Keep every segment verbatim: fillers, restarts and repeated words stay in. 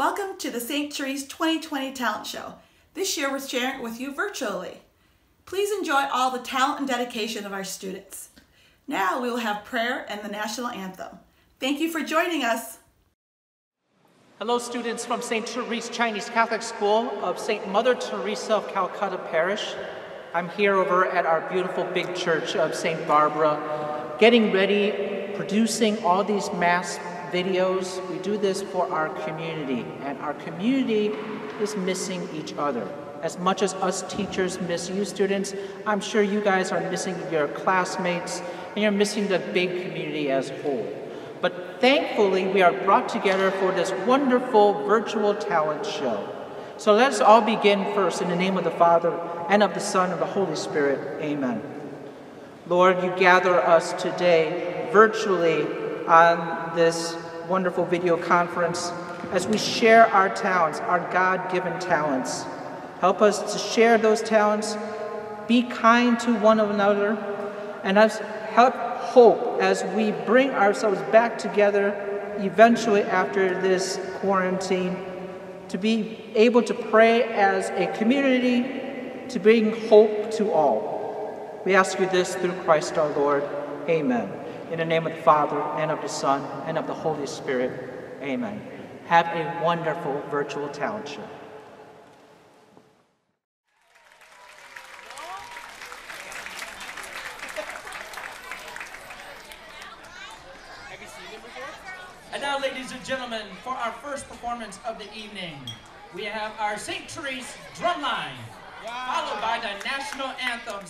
Welcome to the Saint Therese twenty twenty Talent Show. This year we're sharing it with you virtually. Please enjoy all the talent and dedication of our students. Now we will have prayer and the national anthem. Thank you for joining us. Hello students from Saint Therese Chinese Catholic School of Saint Mother Teresa of Calcutta Parish. I'm here over at our beautiful big church of Saint Barbara, getting ready, producing all these mass videos. We do this for our community, and our community is missing each other. As much as us teachers miss you students, I'm sure you guys are missing your classmates, and you're missing the big community as a whole. But thankfully, we are brought together for this wonderful virtual talent show. So let's all begin first in the name of the Father, and of the Son, and of the Holy Spirit. Amen. Lord, you gather us today virtually on this wonderful video conference as we share our talents, our God-given talents. Help us to share those talents, be kind to one another, and us help hope as we bring ourselves back together eventually after this quarantine, to be able to pray as a community, to bring hope to all. We ask you this through Christ our Lord. Amen. In the name of the Father, and of the Son, and of the Holy Spirit. Amen. Have a wonderful virtual talent show. And now, ladies and gentlemen, for our first performance of the evening, we have our Saint Therese drumline, wow. followed by the national anthem.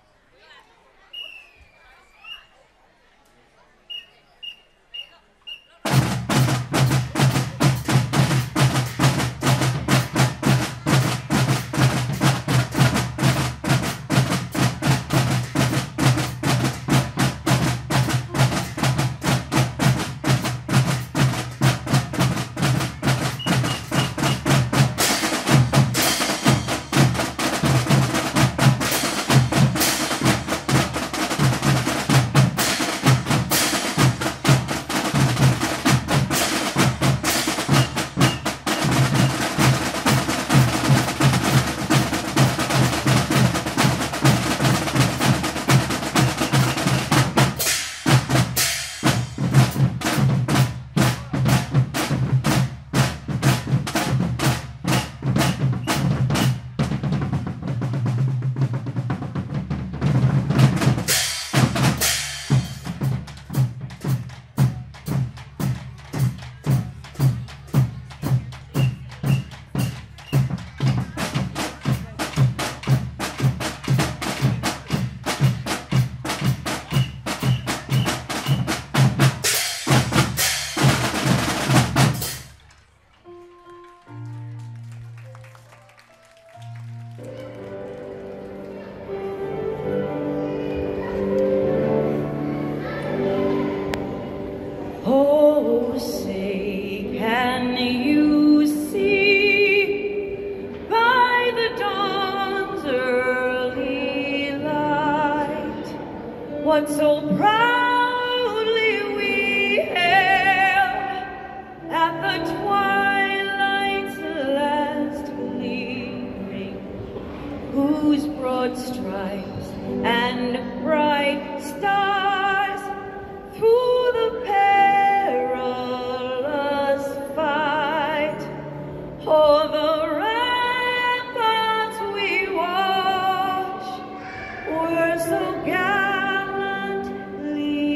What so proudly we hailed at the twilight's last gleaming, whose broad stripes and bright stars through the perilous fight o'er the ramparts we watched were so gallant.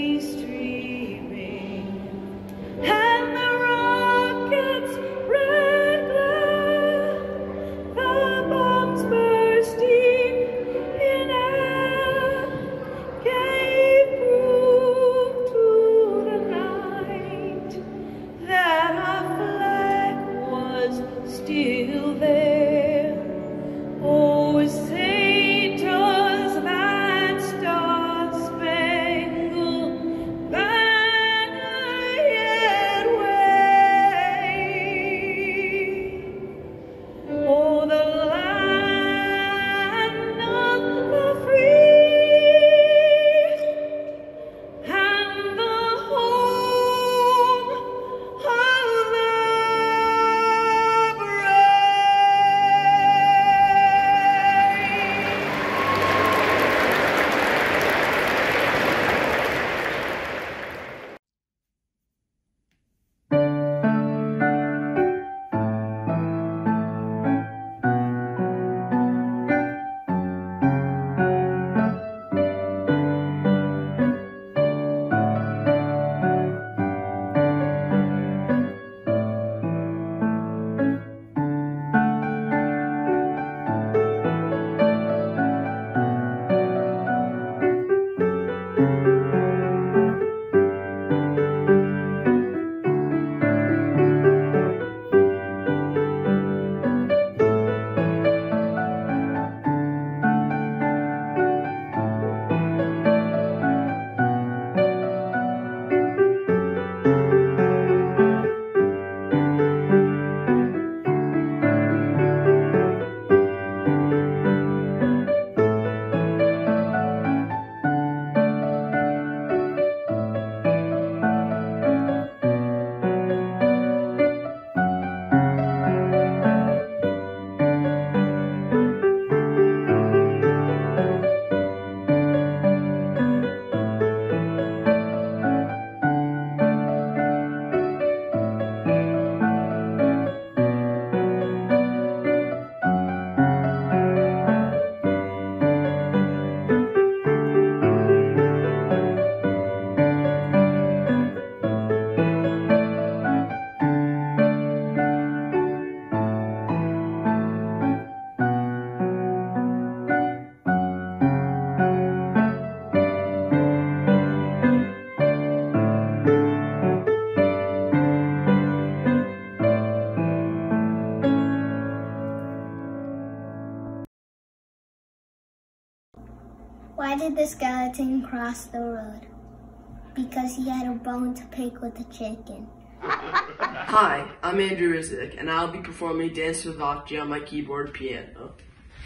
Why did the skeleton cross the road? Because he had a bone to pick with the chicken. Hi, I'm Andrew Rizik, and I'll be performing Dance with Octave on my keyboard piano.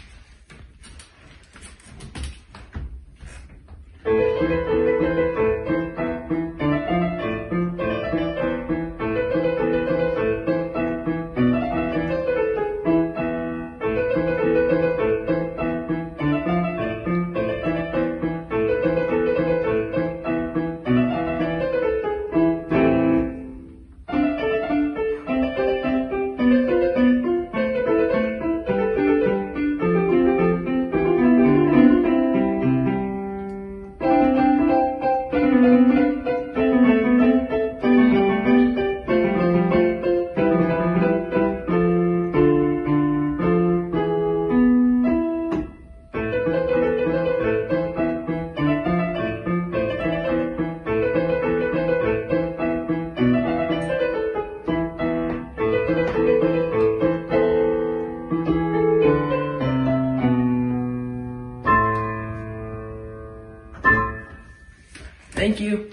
Thank you.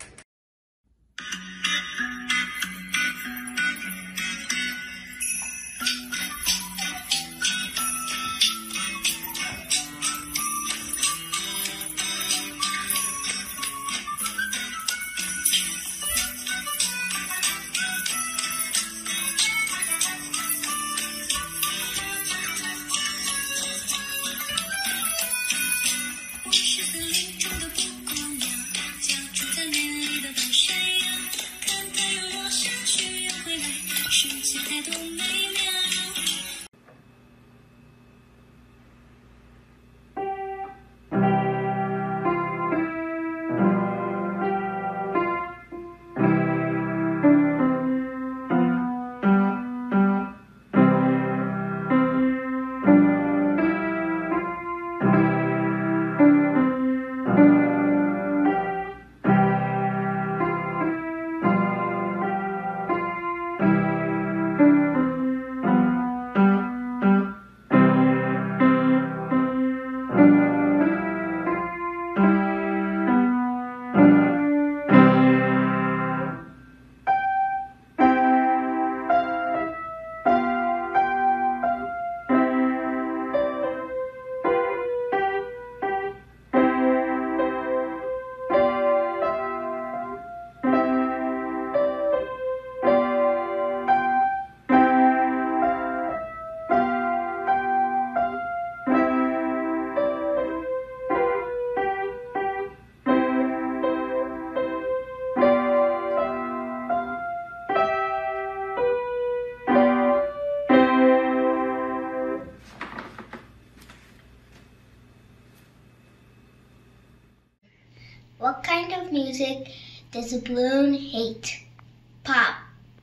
What kind of music does a balloon hate? Pop.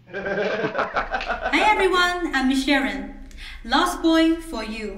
Hi everyone, I'm Sharon. Lost Boy for you.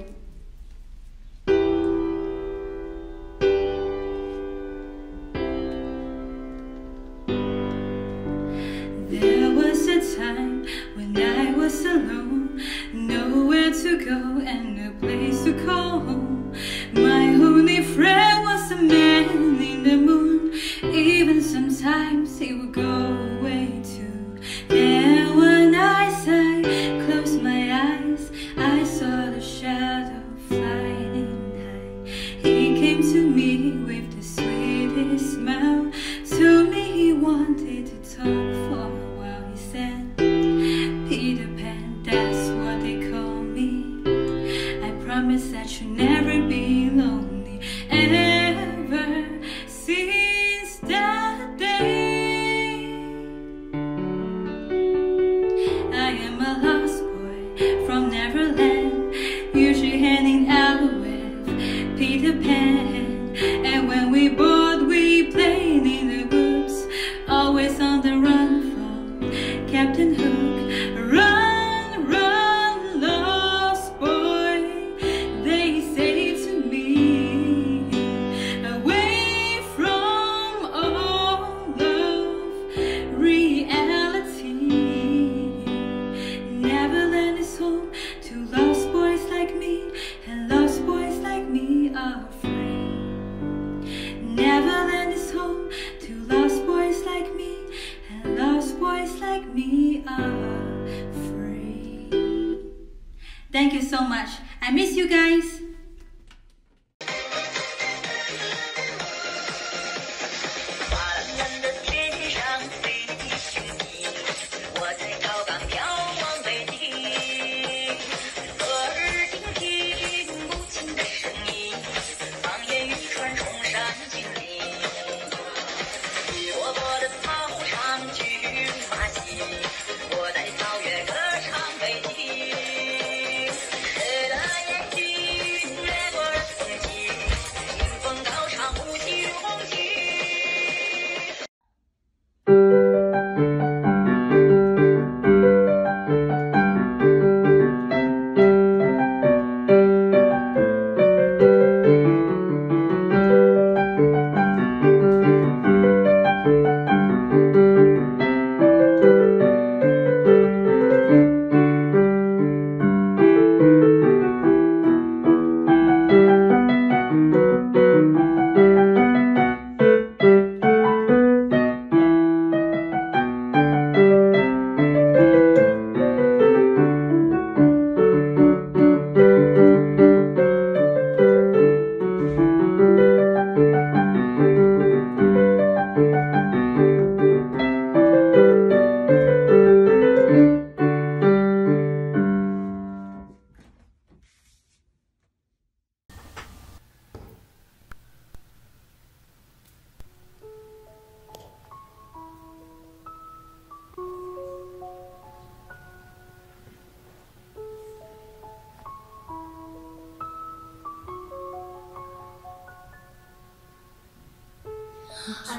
There was a time when I was alone, nowhere to go and no place to call home. My only friend was a man in the moon. Even sometimes he would go away too. Then one I sighed, closed my eyes, I saw the shadow flying high. He came to me with the sweetest smile, told me he wanted to talk for a while. He said, Peter Pan, that's what they call me. I promise that you'll never be lonely ever since that day. I am a lost boy from Neverland, usually hanging out with Peter Pan. And when we both we played in the woods, always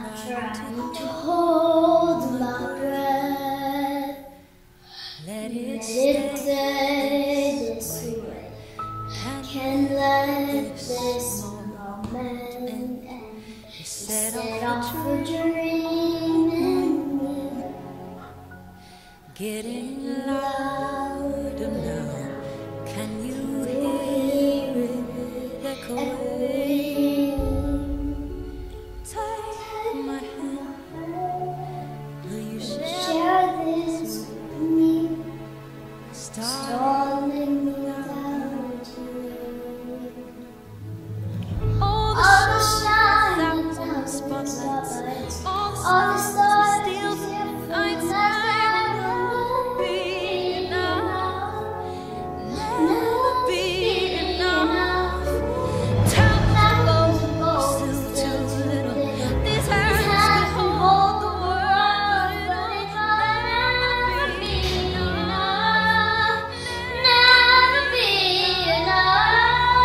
trying to hold my breath. Let it stay this way. Can't let this moment end. Set off a dream in me. Getting louder now. Can you hear it echoing? Take my hand. Will you share this with me? Starling without you. All the shines, all the spotlights, all the stars still find time. Never be enough. Never be enough. Time to go, still too little. These hands can hold the world, but it'll never be enough. Never be enough.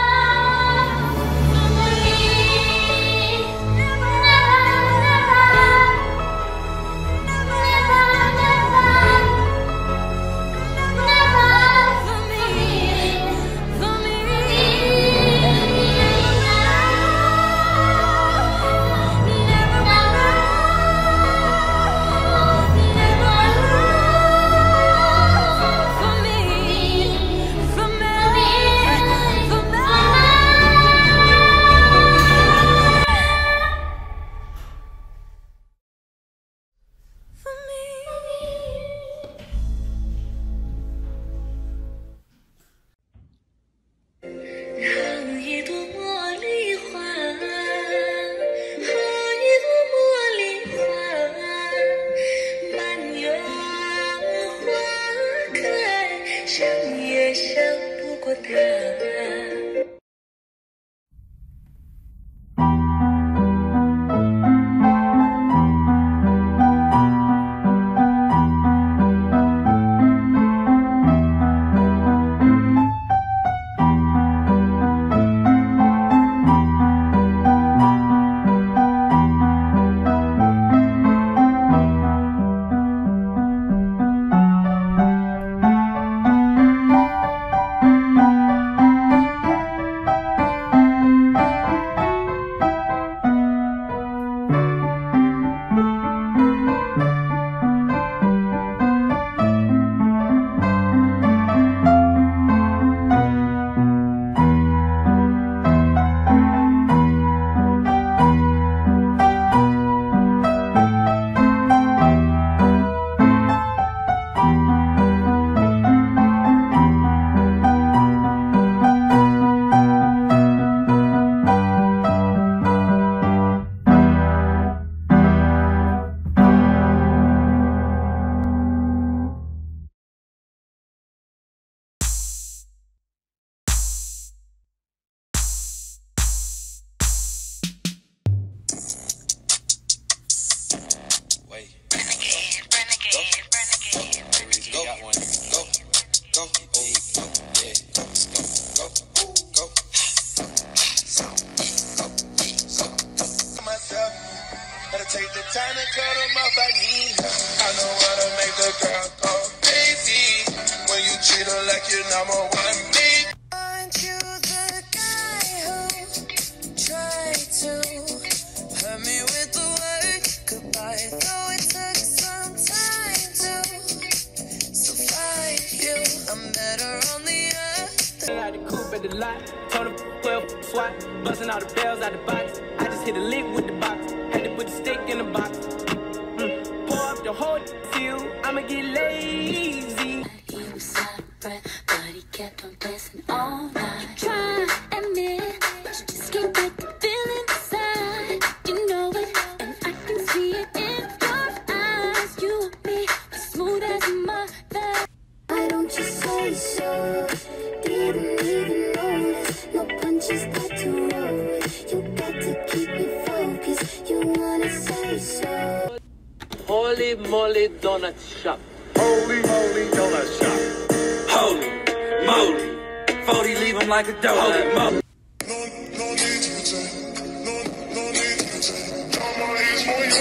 Take the time to cut them off, I need her. I know how to make the girl go crazy. When you treat her like you're number one need. Aren't you the guy who tried to hurt me with the word goodbye? Though it took some time to survive you, I'm better on the earth. Out the coupe at the lot, told him twelve swat, busting all the bells out the box. I just hit a lick with the box. Had to put the stick in the box. Mm. Pour up the whole seal, I'ma get lazy. He was out of breath, but he kept on blessing all night. You try to admit, but you just can't break the feeling inside. You know it, and I can see it in your eyes. You and me, as smooth as a mother. Why don't you say so? Didn't even notice. No punches got to roll. You got to keep me focused. You wanna say so? Holy moly donut shop. Holy moly donut shop. Holy moly. forty leave him like a donut. Holy moly. No, no need to pretend. No, no need to pretend. All my hands for you.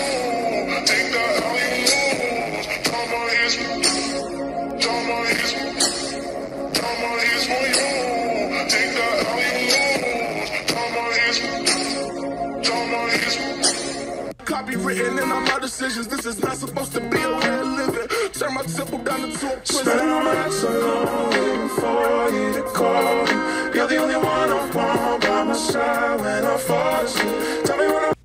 in all my decisions. This is not supposed to be a way of living. Turn my temple down into a prison. Spend all nights alone, waiting for you to call me. You're the only one I want by my side when I fall asleep. Tell me when I